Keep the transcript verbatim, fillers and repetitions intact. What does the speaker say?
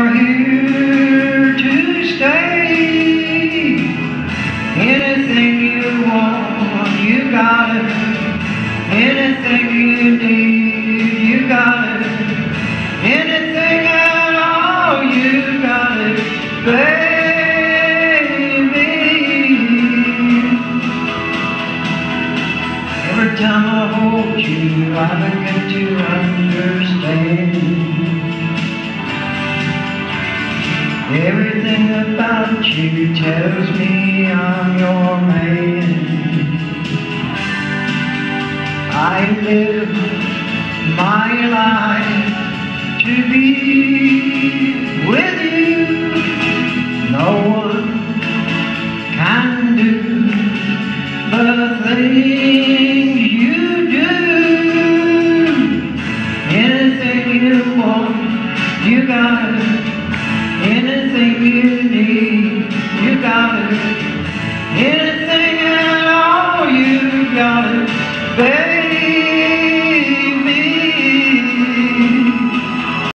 You're here to stay. Anything you want, you got it. Anything you need, you got it. Anything at all, you got it, baby. Every time I hold you, I begin to understand. Everything about you tells me I'm your man. I live my life to be with you. No one can do the things you do. Anything you want, you got it. Anything you need.